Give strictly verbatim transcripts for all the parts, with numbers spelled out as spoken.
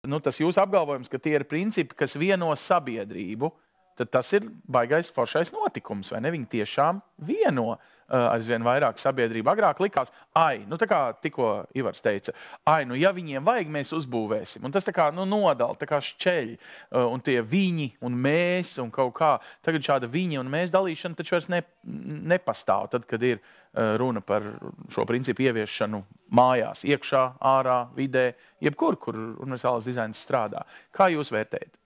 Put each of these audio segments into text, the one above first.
nu, tas jūsu apgalvojums, ka tie ir principi, kas vieno sabiedrību, tad tas ir baigais foršais notikums, vai ne? Viņi tiešām vieno uh, aizvien vairāk sabiedrību. Agrāk likās, ai, nu tā kā tikko Ivars teica, ai, nu ja viņiem vajag, mēs uzbūvēsim. Un tas tā kā nu, nodala, tā kā šķeļ. Uh, un tie viņi un mēs un kaut kā. Tagad šāda viņi un mēs dalīšana taču vairs ne, nepastāv. Tad, kad ir uh, runa par šo principu ieviešanu mājās, iekšā, ārā, vidē, jebkur, kur universālais dizains strādā. Kā jūs vērtējat?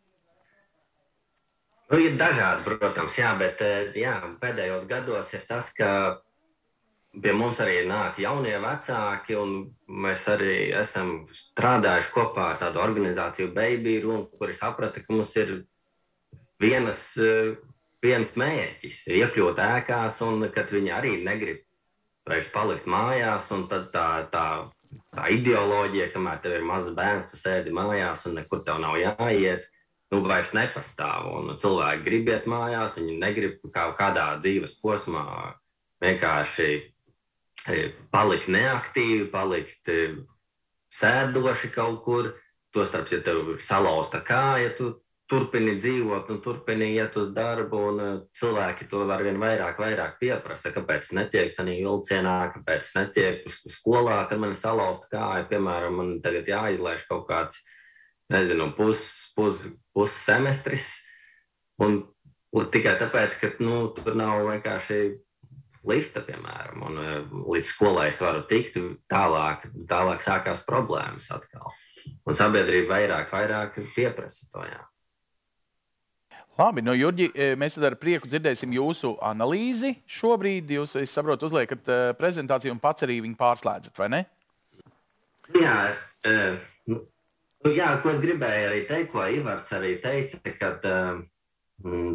Nu, ir dažādi, protams, jā, bet jā, pēdējos gados ir tas, ka pie mums arī nāk jaunie vecāki, un mēs arī esam strādājuši kopā ar tādu organizāciju Baby Room, kuri saprata, ka mums ir vienas, viens mērķis - iekļūt ēkās, un kad viņi arī negrib vairs palikt mājās, un tad tā, tā, tā ideoloģija, kamēr tev ir mazs bērns, tu sēdi mājās, un nekur tev nav jāiet, nu, vairs nepastāv, un cilvēki grib iet mājās, viņi negrib kā kādā dzīves posmā vienkārši palikt neaktīvi, palikt sēdoši kaut kur, tostarp, ja tev ir salauzta kāja, tu turpini dzīvot, nu, turpini iet uz darbu, un cilvēki to arvien vairāk, vairāk pieprasa, kāpēc netiek tādā vilcienā, kāpēc netiek uz skolā, kad man ir salauzta kāja, piemēram, man tagad jāizlaiž kaut kāds, nezinu, pus, pus, pus semestris, un, un tikai tāpēc, ka, nu, tur nav vienkārši lifta, piemēram, un līdz skolai es varu tikt, tālāk, tālāk sākās problēmas atkal. Un sabiedrība vairāk, vairāk pieprasa to, jā. Labi, no Jurģi, mēs tad ar prieku dzirdēsim jūsu analīzi šobrīd. Jūs, es saprotu, uzliekat prezentāciju un pats arī viņu pārslēdzat, vai ne? Jā, uh, Nu, jā, ko es gribēju arī teikt, ko Ivars arī teica, kad um,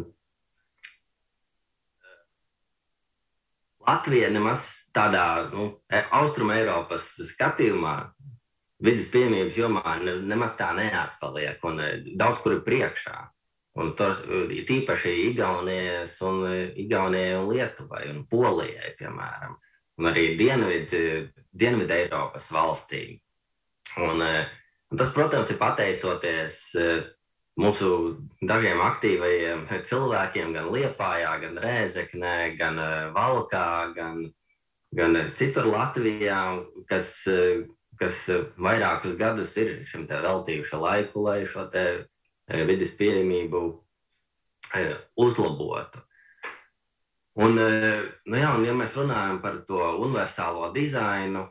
Latvija nemaz tādā nu, Austrum Eiropas skatījumā vidas pieejamības jomā ne, nemaz tā neatpaliek un daudz kur ir priekšā. Un tos, tīpaši Igaunijas un, Igaunijai un Lietuvai un Polijai, piemēram, un arī Dienvid, Dienvid Eiropas valstī. Un, Un tas, protams, ir pateicoties mūsu dažiem aktīvajiem cilvēkiem, gan Liepājā, gan Rēzeknē, gan Valkā, gan, gan citur Latvijā, kas, kas vairākus gadus ir šim te veltījuši laiku, lai šo te vides pieejamību uzlabotu. Un, nu jā, un ja mēs runājam par to universālo dizainu,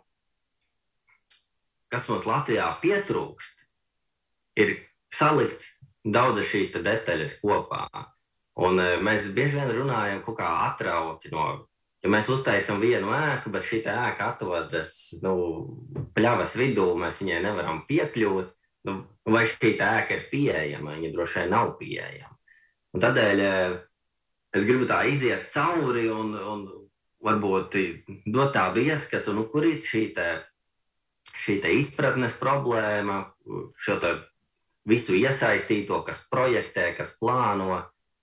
kas mums Latvijā pietrūkst, ir salikt daudzas šīs te detaļas kopā. Un mēs bieži vien runājam kaut kā atrauti no, ja mēs uztaisam vienu ēku, bet šī ēka atrodas nu, pļavas vidū, mēs viņai nevaram piekļūt, nu, vai šī ēka ir pieejama, viņa droši vien nav pieejama. Un tādēļ es gribu tā iziet cauri un, un varbūt dot tādu ieskatu, nu, kur ir šī te šī te izpratnes problēma, šo te visu iesaistīto, kas projektē, kas plāno,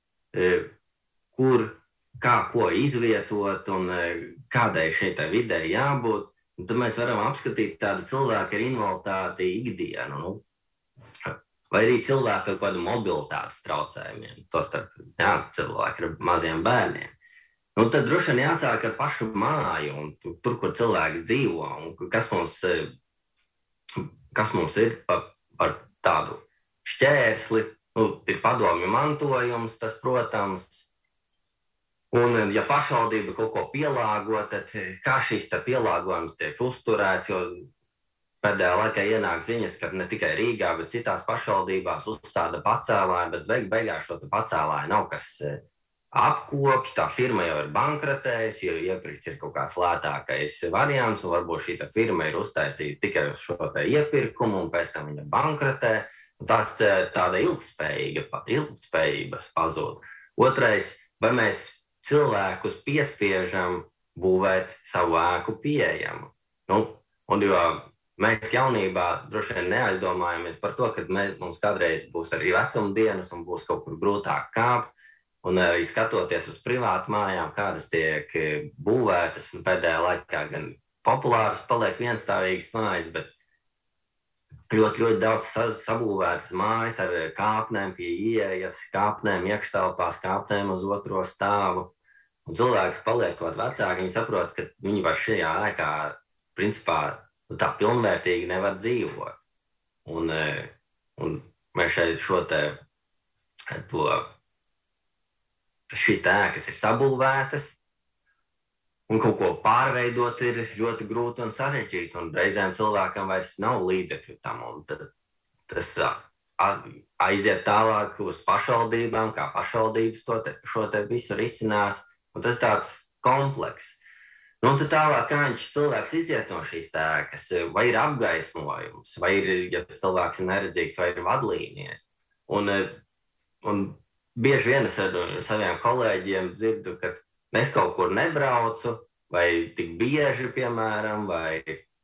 kur, kā ko izvietot un kādai šai te videi jābūt. Un tad mēs varam apskatīt tādu cilvēku ar invaliditāti ikdienu, nu, vai arī cilvēku ar kādu mobilitātes traucējumiem, tostarp, jā, cilvēku ar maziem bērniem. Nu, tad droši vien jāsāk ar pašu māju un tur, kur cilvēks dzīvo, un kas mums, kas mums ir par, par tādu šķērsli, nu, ir padomju mantojums, tas, protams, un ja pašvaldība kaut ko pielāgo, tad kā šis te pielāgojums tiek uzturēts, jo pēdējā laikā ienāk ziņas, ka ne tikai Rīgā, bet citās pašvaldībās uzstāda pacēlāju, bet beig beigās šo te pacēlāju nav kas apkops, tā firma jau ir bankrotējusi, jo iepirkts ir kaut kāds lētākais variants, un varbūt šī firma ir uztaisīta tikai uz šo te iepirkumu, un pēc tam viņa bankrotē, un tās tāda ilgspējīga, ilgspējības pazūd. Otrais, vai mēs cilvēkus piespiežam būvēt savu ēku pieejamu? Nu, un jo mēs jaunībā droši vien neaizdomājamies par to, ka mēs, mums kādreiz būs arī vecumdienas un būs kaut kur grūtāk kāpt, un arī skatoties uz privātu mājām, kādas tiek būvētas, un pēdējā laikā gan populāras paliek vienstāvīgas mājas, bet ļoti, ļoti daudz sabūvētas mājas ar kāpnēm pie ieejas, kāpnēm iekštelpās, kāpnēm uz otro stāvu. Un cilvēki paliekot vecāki, viņi saprot, ka viņi var šajā ēkā, principā, nu, tā pilnvērtīgi nevar dzīvot. Un, un mēs šeit šo te, to, šīs te ēkas ir sabūvētas, un kaut ko pārveidot ir ļoti grūti un sarežģīti, un reizēm cilvēkam vairs nav līdzekļu tam, un tad tas aiziet tālāk uz pašvaldībām, kā pašvaldības to te, šo te visu risinās, un tas tāds komplekss. Nu, un tad tālāk, kā viņš cilvēks iziet no šīs ēkas, vai ir apgaismojums, vai ir, ja cilvēks ir neredzīgs, vai ir vadlīnijas. Un, un bieži vien es ar saviem kolēģiem dzirdu, ka es kaut kur nebraucu, vai tik bieži, piemēram, vai,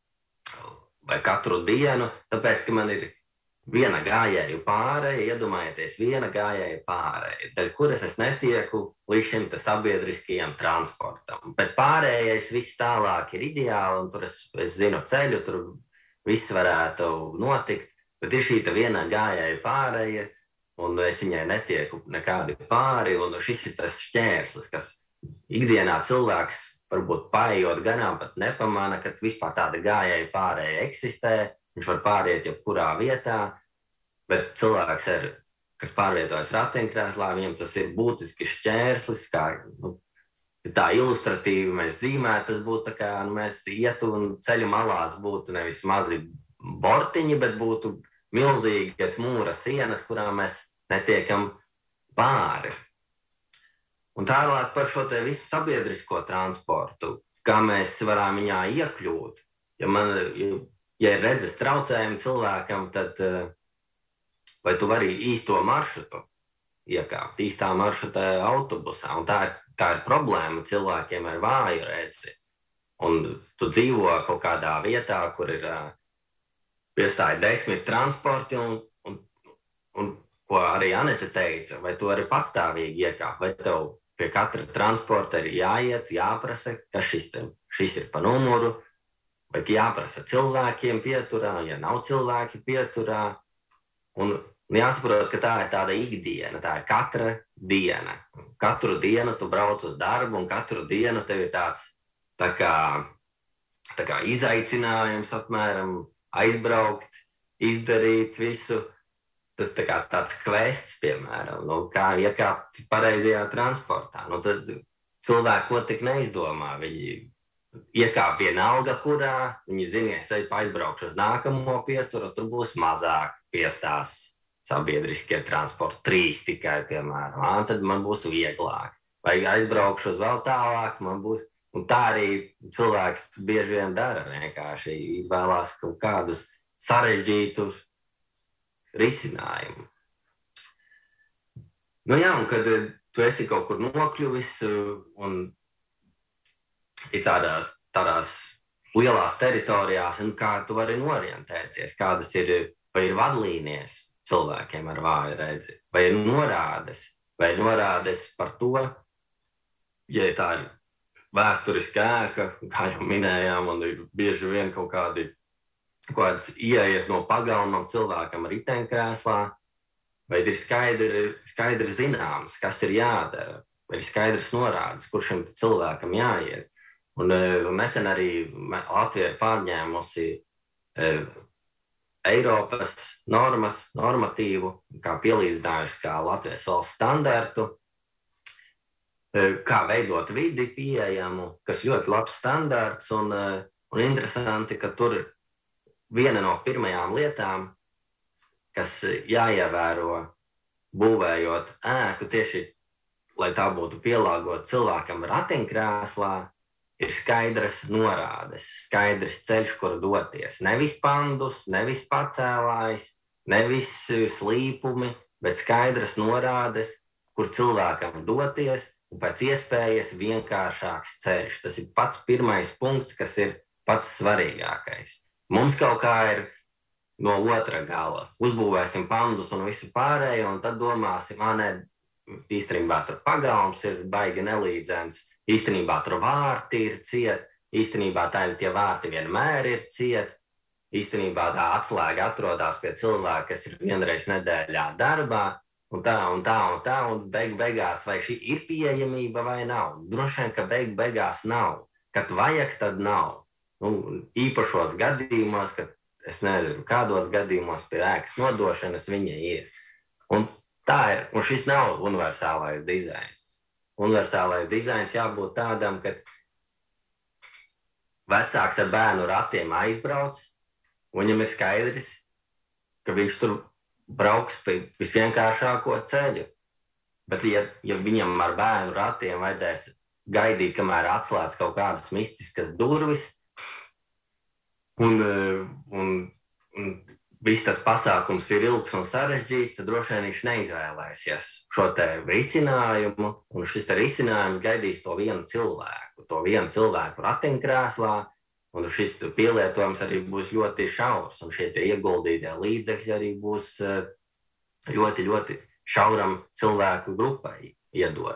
vai katru dienu, tāpēc, ka man ir viena gājēju pārēja, iedomājieties, viena gājēju pārēja, daļ kuras es netieku līdz šim sabiedriskajam transportam. Bet pārējais viss tālāk ir ideāli, un tur es, es zinu ceļu, tur viss varētu notikt, bet ir šī viena gājēju pārēja, un es viņai netieku nekādi pāri, un šis ir tas šķērslis, kas ikdienā cilvēks varbūt paejot garām, pat nepamana, ka vispār tāda gājēju pārēja eksistē. Viņš var pāriet jebkurā vietā, bet cilvēks, ar, kas pārvietojas ratiņkrēslā, viņam tas ir būtiski šķērslis, kā nu, tā ilustratīvi mēs zīmētu, tas būtu tā kā nu, mēs ietu un ceļu malās būtu nevis mazi bortiņi, bet būtu milzīgas mūra sienas, kurām mēs netiekam pāri. Un tālāk par šo te visu sabiedrisko transportu, kā mēs varam viņā iekļūt. Ja man... Ja, Ja ir redzes traucējumi cilvēkam, tad vai tu vari īsto maršrutu iekāpt, īstā maršruta autobusā, un tā ir, tā ir problēma cilvēkiem ar vāju redzi. Un tu dzīvo kaut kādā vietā, kur ir piestāja desmit transporti, un, un, un ko arī Anete teica, vai tu vari pastāvīgi iekāpt, vai tev pie katra transporta ir jāiet, jāprasa, kas šis, te, šis ir pa numuru, vai jāprasa cilvēkiem pieturā, ja nav cilvēki pieturā. Un jāsaprot, ka tā ir tāda ikdiena, tā ir katra diena. Katru dienu tu brauc uz darbu, un katru dienu tev ir tāds tā kā, tā kā izaicinājums apmēram aizbraukt, izdarīt visu. Tas tā kā tāds kvests, piemēram, nu, kā iekāpt pareizajā transportā. Nu, tad cilvēki ko tik neizdomā, viņi iekāp vienalga, kurā viņi zina, es aizbraukšu uz nākamo pieturu, tur būs mazāk piestās sabiedriskie transporti, trīs tikai, piemēram, ā, tad man būs vieglāk. Vai aizbraukšu uz vēl tālāk, man būs, un tā arī cilvēks bieži vien dara, vienkārši izvēlās kaut kādus sarežģītus risinājumus. Nu jā, un kad tu esi kaut kur nokļuvis un ir tādās, tādās lielās teritorijās, un kā tu vari norientēties, kādas ir, vai ir vadlīnijas cilvēkiem ar vāju redzi, vai ir norādes, vai ir norādes par to, ja tā ir vēsturiska ēka, kā jau minējām, un ir bieži vien kaut kādi, kādas ieejas no pagalmam cilvēkam riteņkrēslā, vai ir skaidri, skaidri zināms, kas ir jādara, vai ir skaidrs norādes, kur šim cilvēkam jāiet. Un nesen arī Latvija ir pārņēmusi e, Eiropas normas, normatīvu, kā pielīdzinājusi kā Latvijas valsts standartu, e, kā veidot vidi pieejamu, kas ļoti labs standarts, un, un interesanti, ka tur viena no pirmajām lietām, kas jāievēro būvējot ēku, tieši, lai tā būtu pielāgota cilvēkam ratiņkrēslā, ir skaidras norādes, skaidrs ceļš, kur doties. Nevis pandus, nevis pacēlājs, nevis slīpumi, bet skaidras norādes, kur cilvēkam doties, un pēc iespējas vienkāršāks ceļš. Tas ir pats pirmais punkts, kas ir pats svarīgākais. Mums kaut kā ir no otra gala. Uzbūvēsim pandus un visu pārējo, un tad domāsim, ā, ne, īstenībā tur pagalms ir baigi nelīdzens, īstenībā tur vārti ir ciet, īstenībā tā, tie vārti vienmēr ir ciet, īstenībā tā atslēga atrodas pie cilvēka, kas ir vienreiz nedēļā darbā, un tā, un tā, un tā, un beig beigās vai šī ir pieejamība vai nav. Droši vien, ka beig beigās nav. Kad vajag, tad nav. Nu, īpašos gadījumos, kad es nezinu, kādos gadījumos pie ēkas nodošanas viņa ir. Un tā ir, un šis nav universālais dizains. Universālais dizains jābūt tādam, ka vecāks ar bērnu ratiem aizbrauc, un viņam ir skaidrs, ka viņš tur brauks pie visvienkāršāko ceļu. Bet, ja, ja viņam ar bērnu ratiem vajadzēs gaidīt, kamēr atslēdz kaut kādas mistiskas durvis, un, un, un viss tas pasākums ir ilgs un sarežģīts, tad droši vien viņš neizvēlēsies šo te risinājumu, un šis te risinājums gaidīs to vienu cilvēku, to vienu cilvēku ratiņkrēslā, un šis pielietojums arī būs ļoti šaurs, un šie tie ieguldītie līdzekļi arī būs ļoti, ļoti šauram cilvēku grupai iedot.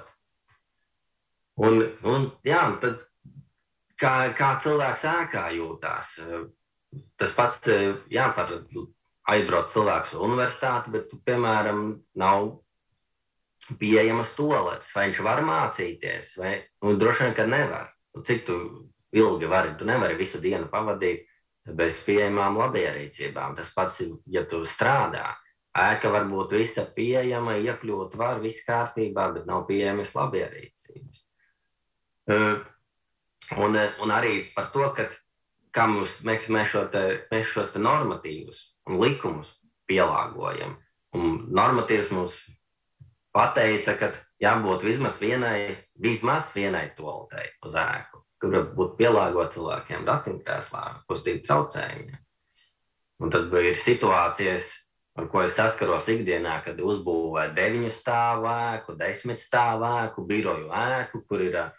Un, un jā, tad kā, kā cilvēks ēkā jūtās, tas pats, jā, par aizbrauc cilvēks uz universitāti, bet, piemēram, nav pieejamas toaletes, vai viņš var mācīties, vai, nu, droši vien, ka nevar. Cik tu ilgi vari, tu nevari visu dienu pavadīt bez pieejamām labierīcībām. Tas pats, ja tu strādā, ēka var būt visa pieejama, iekļūt var, viss kārtībā, bet nav pieejamas labierīcības. Uh, un, un arī par to, ka kā mums, mēs, mēs, šo te, mēs šos te normatīvus un likumus pielāgojam. Un normatīvs mums pateica, ka jābūt vismaz vienai, vismaz vienai toaletei uz ēku, kur būtu pielāgot cilvēkiem ratiņkrēslā, kustību traucējumiem. Un tad ir situācijas, ar ko es saskaros ikdienā, kad uzbūvē deviņu stāvu ēku, desmit stāvu ēku, biroju ēku, kur ir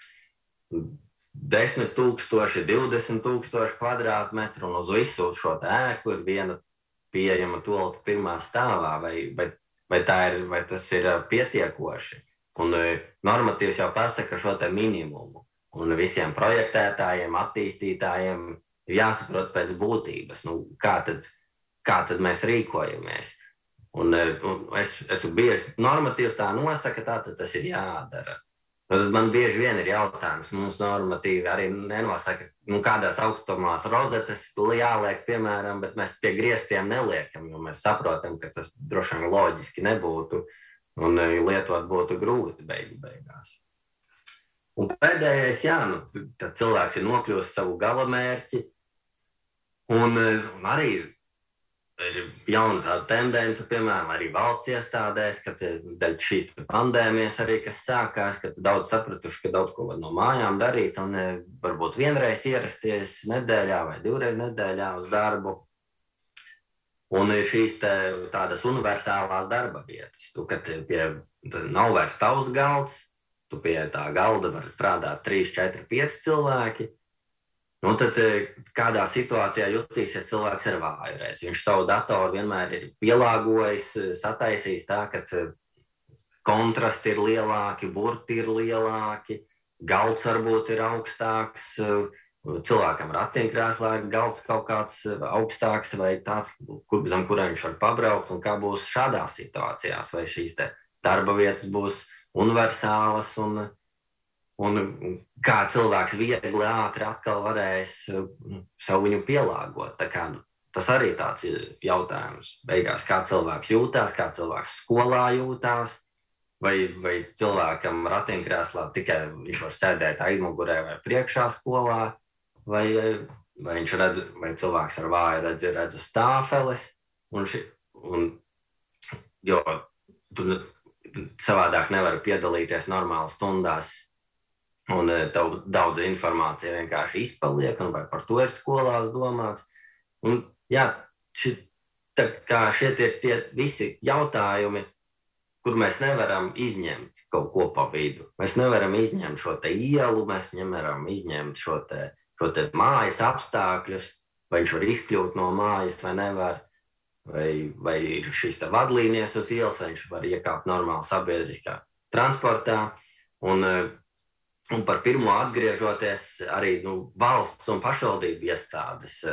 desmit tūkstoši, divdesmit tūkstoši kvadrātmetru, un uz visu šo ēku ir viena pieejama toalete pirmā stāvā, vai, vai, vai, tā ir, vai tas ir pietiekoši. Un normatīvs jau pasaka šo te minimumu, un visiem projektētājiem, attīstītājiem ir jāsaprot pēc būtības, nu, kā tad, kā tad mēs rīkojamies. Un, un es, es bieži normatīvs tā nosaka, tā tad tas ir jādara. Man bieži vien ir jautājums, mums normatīvi arī nenosaka, nu, kādās augstumās rozetes jāliek, piemēram, bet mēs pie griestiem neliekam, jo mēs saprotam, ka tas droši vien loģiski nebūtu un lietot būtu grūti beigu beigās. Un pēdējais, jā, nu, tad cilvēks ir nokļūst savu galamērķi, un, un arī ir jauna tāda tendence, piemēram, arī valsts iestādēs, kad dēļ šīs pandēmijas arī, kas sākās, kad daudz sapratuši, ka daudz ko var no mājām darīt, un varbūt vienreiz ierasties nedēļā vai divreiz nedēļā uz darbu. Un ir šīs te, tādas universālās darba vietas. Tu, kad pie, nav vairs tavs galds, tu pie tā galda var strādāt trīs, četri, pieci cilvēki. Nu, tad kādā situācijā jutīsies cilvēks ar vāju redzi. Viņš savu datoru vienmēr ir pielāgojis, sataisījis tā, ka kontrasti ir lielāki, burti ir lielāki, galds varbūt ir augstāks, cilvēkam ratiņkrēslā ir galds kaut kāds augstāks vai tāds, zem kurā viņš var pabraukt, un kā būs šādās situācijās, vai šīs te darba vietas būs universālas un Un kā cilvēks viegli, ātri atkal varēs savu viņu pielāgot. Tā kā, tas arī tāds ir jautājums. Beigās, kā cilvēks jūtās, kā cilvēks skolā jūtās, vai, vai cilvēkam ratiņkrēslā tikai viņš var sēdēt aizmugurē vai priekšā skolā, vai, vai, viņš redz, vai cilvēks ar vāju redz, redz uz tāfeles. Un ši, un, jo tu savādāk nevar piedalīties normāli stundās, un tev daudz informācija vienkārši izpaliek, un vai par to ir skolās domāts. Un, jā, ši, tā kā šie ir tie visi jautājumi, kur mēs nevaram izņemt kaut ko pa vidu. Mēs nevaram izņemt šo te ielu, mēs nevaram izņemt šo te, šo te mājas apstākļus, vai viņš var izkļūt no mājas vai nevar, vai, vai ir šīs te vadlīnijas uz ielas, vai viņš var iekāpt normāli sabiedriskā transportā. Un, Un par pirmo atgriežoties, arī nu, valsts un pašvaldību iestādes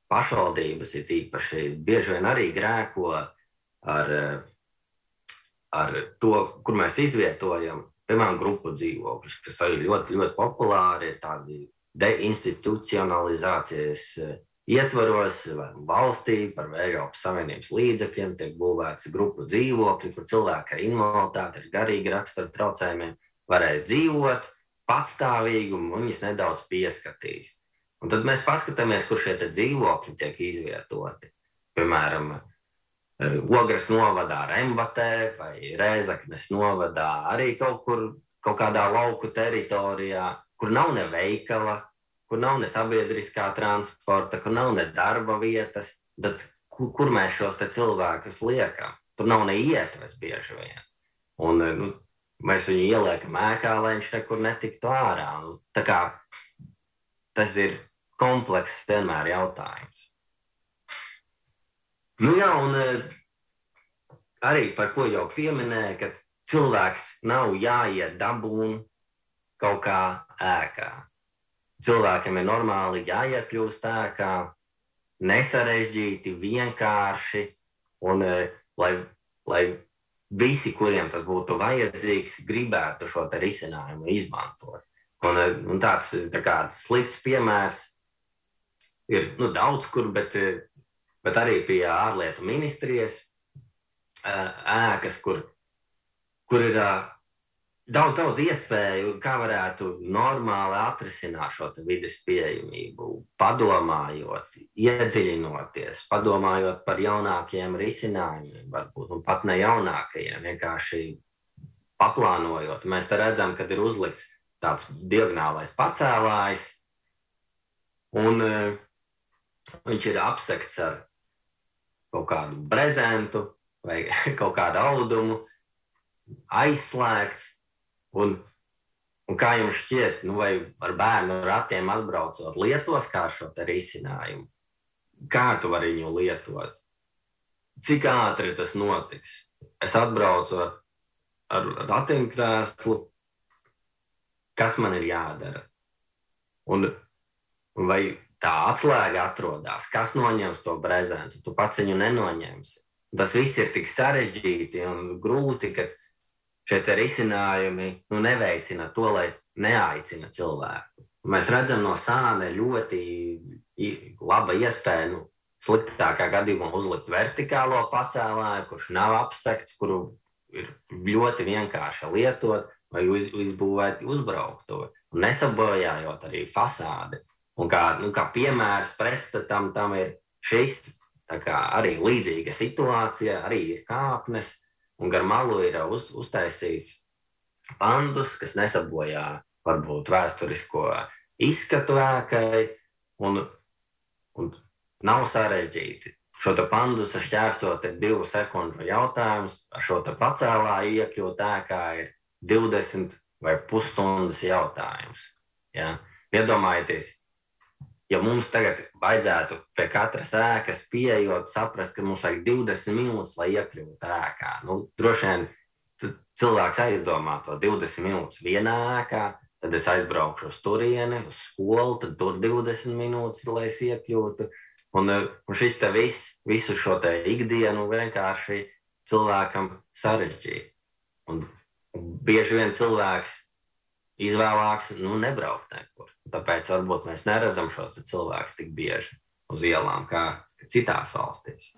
pašvaldības ir īpaši bieži vien arī grēko ar, ar to, kur mēs izvietojam, piemēram, grupu dzīvokļus, kas arī ļoti, ļoti populāri ir tādi deinstitucionalizācijas ietvaros vai valstī par Eiropas Savienības līdzekļiem tiek būvēts grupu dzīvokļi, kur cilvēki ar invaliditāti, ar garīgi rakstura traucējumiem varēs dzīvot patstāvīgi un viņus nedaudz pieskatīs. Un tad mēs paskatāmies, kur šie te dzīvokļi tiek izvietoti. Piemēram, Ogres novadā Rembatē vai Rēzaknes novadā arī kaut kur, kaut kādā lauku teritorijā, kur nav ne veikala, kur nav ne sabiedriskā transporta, kur nav ne darba vietas, tad kur, kur mēs šos te cilvēkus liekam? Tur nav ne ietves bieži vien. Un nu, mēs viņu ieliekam ēkā, lai viņš nekur netiktu ārā. Un, tā kā tas ir komplekss vienmēr jautājums. Nu jā, un arī par ko jau pieminēja, ka cilvēks nav jāiet dabūn kaut kā ēkā. Cilvēkam ir normāli jāiekļūst ēkā, nesarežģīti, vienkārši, un lai, lai visi, kuriem tas būtu vajadzīgs, gribētu šo te risinājumu izmantot. Un, un tāds tā kā slikts piemērs ir nu, daudz kur, bet, bet arī pie ārlietu ministrijas ēkas, kur, kur ir daudz, daudz iespēju, kā varētu normāli atrisināt šo te vides pieejamību, padomājot, iedziļinoties, padomājot par jaunākajiem risinājumiem, varbūt, un pat ne jaunākajiem, vienkārši paplānojot. Mēs te redzam, kad ir uzlikts tāds diagonālais pacēlājs, un uh, viņš ir apsekts ar kaut kādu brezentu vai kaut kādu audumu, aizslēgts, un, un kā jums šķiet, nu vai ar bērnu ratiem atbraucot lietos kā šo te risinājumu? Kā tu vari viņu lietot? Cik ātri tas notiks? Es atbraucu ar, ar ratiņkrēslu, kas man ir jādara? Un, un vai tā atslēga atrodas, kas noņems to brezentu, tu pats viņu nenoņemsi. Tas viss ir tik sarežģīti un grūti, ka šie te risinājumi nu, neveicina to, lai neaicina cilvēku. Mēs redzam no sāne ļoti laba iespēja, nu, sliktākā gadījumā uzlikt vertikālo pacēlāju, kurš nav apsekts, kuru ir ļoti vienkārši lietot, vai izbūvēt uzbrauktuvi, un nesabojājot arī fasādi. Un kā, nu, kā piemērs pretstatam tam ir šis, tā kā arī līdzīga situācija, arī ir kāpnes, un gar malu ir uz, uztaisījis pandus, kas nesabojā varbūt vēsturisko izskatu ēkai, un, un nav sarežģīti. Šo te pandusa šķērsot ir divu sekundžu jautājums, ar šo te pacēlāju iekļūt ēkā ir divdesmit vai pusstundas jautājums. Ja? Iedomājieties, ja mums tagad vajadzētu pie katras ēkas pieejot, saprast, ka mums vajag divdesmit minūtes, lai iekļūtu ēkā. Nu, droši vien cilvēks aizdomā to divdesmit minūtes vienā ēkā, tad es aizbraukšu uz turieni, uz skolu, tad tur divdesmit minūtes, lai es iekļūtu. Un, un šis te viss, visu šo te ikdienu vienkārši cilvēkam sarežģīja. Un, un bieži vien cilvēks izvēlāks nu, nebraukt nekur. Tāpēc varbūt mēs neredzam šos cilvēkus tik bieži uz ielām kā citās valstīs.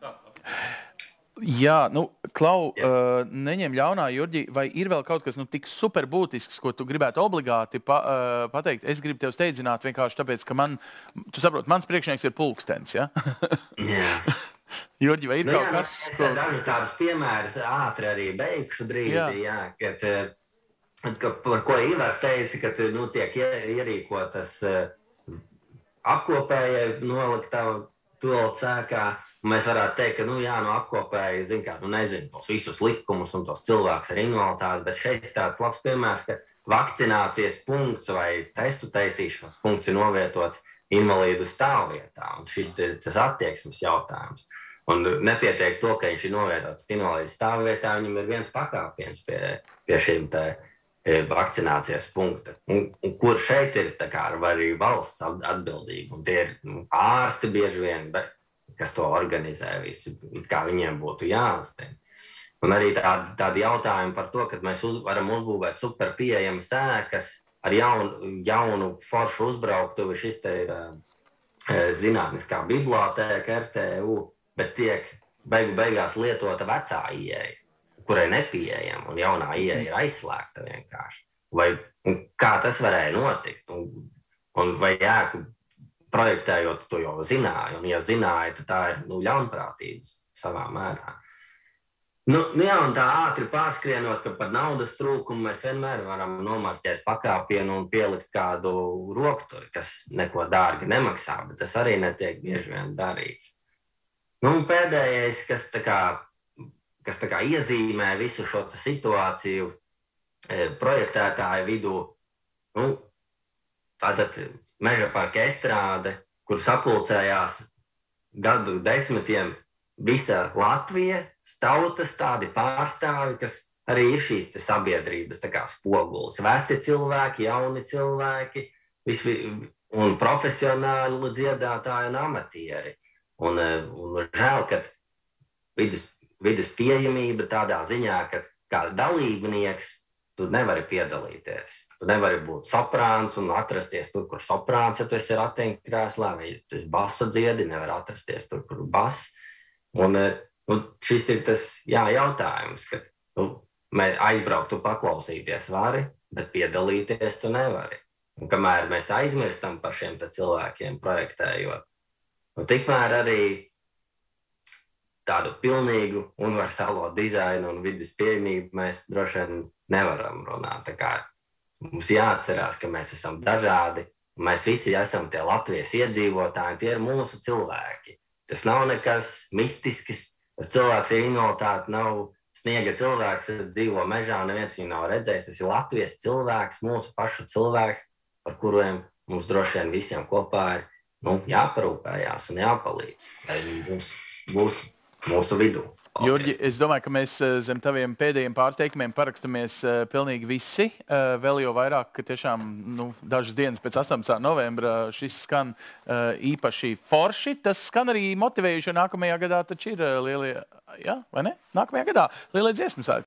Jā, nu, Klau, Jā. Uh, neņem ļaunā, Jurģi, vai ir vēl kaut kas nu, tik super būtisks, ko tu gribētu obligāti pa, uh, pateikt? Es gribu tev steidzināt vienkārši tāpēc, ka man, tu saproti, mans priekšnieks ir pulkstens, ja? Jā. Jurģi, vai ir nu, kaut jā, kas? Es ko... dažus tādus piemērus ātri arī beigšu drīz, jā, jā kad, ka, par ko Ivars teica, ka nu, tiek ierīkotas apkopējai noliktava tualetes ēkā. Mēs varētu teikt, ka, nu, jā, no apkopēji, zin kā, nu, nezinu tos visus likumus un tos cilvēkus ar invaliditāti, bet šeit ir tāds labs piemērs, ka vakcinācijas punkts vai testu taisīšanas punkts ir novietots invalīdu stāvvietā, un šis ir tas attieksmes jautājums. Un nepietiek to, ka viņš ir novietots invalīdu stāvvietā, viņam ir viens pakāpiens pie, pie šīm te vakcinācijas punkti. Un, un kur šeit ir tā kā arī valsts atbildība. Un tie ir nu, ārsti bieži vien, bet, kas to organizē visu, kā viņiem būtu jāzina. Un arī tādi, tādi jautājumi par to, ka mēs uz, varam uzbūvēt super pieejamas ēkas ar jaunu, jaunu foršu uzbrauktuvi. Šis te ir uh, zinātniskā bibliotēka R T U, bet tiek beigu beigās lietota vecā ieeja, kurai nepieejama, un jaunā ieeja ir aizslēgta vienkārši. Vai, kā tas varēja notikt? Un, un vai ēku projektējot to jau zināja, un ja zināja, tad tā ir nu, ļaunprātības savā mērā. Nu, nu jā, un tā ātri pārskrienot, ka par naudas trūkumu mēs vienmēr varam nomarķēt pakāpienu un pielikt kādu rokturi, kas neko dārgi nemaksā, bet tas arī netiek bieži vien darīts. Nu, un pēdējais, kas tā kā, kas tā kā iezīmē visu šo situāciju projektētāju vidū, nu, tātad Meža parka estrāde, kur sapulcējās gadu desmitiem visa Latvija, tautas tādi pārstāvi, kas arī ir šīs sabiedrības tā kā spogulis. Veci cilvēki, jauni cilvēki, visi, un profesionāli dziedātāji un amatieri. Un, un žēl, ka vidus, vidus pieejamība tādā ziņā, ka kā dalībnieks tu nevari piedalīties. Tu nevari būt soprāns un atrasties tur, kur soprāns, ja tu esi ratiņkrēslā, vai tu esi basu dziedi, nevar atrasties tur, kur bass. Un nu, šis ir tas jā, jautājums, ka nu, aizbraukt tu paklausīties vari, bet piedalīties tu nevari. Un kamēr mēs aizmirstam par šiem cilvēkiem projektējot, nu, tikmēr arī tādu pilnīgu universālo dizainu un vidas pieejamību mēs droši vien nevaram runāt. Tā kā mums jāatcerās, ka mēs esam dažādi, un mēs visi esam tie Latvijas iedzīvotāji, tie ir mūsu cilvēki. Tas nav nekas mistisks, tas cilvēks ir invaliditāte, nav sniega cilvēks, kas dzīvo mežā, un neviens viņu nav redzējis. Tas ir Latvijas cilvēks, mūsu pašu cilvēks, par kuriem mums droši vien visiem kopā ir nu, jāparūpējās un jāpalīdz, lai mums būs mūsu vidū. Paldies. Jurģi, es domāju, ka mēs zem taviem pēdējiem pārteikumiem parakstamies uh, pilnīgi visi. Uh, vēl jau vairāk, ka tiešām nu, dažas dienas pēc astoņpadsmitā novembra šis skan uh, īpaši forši. Tas skan arī motivējuši, jo nākamajā gadā taču ir uh, lielie, jā, vai ne? Nākamajā gadā lielie dziesmu svētki.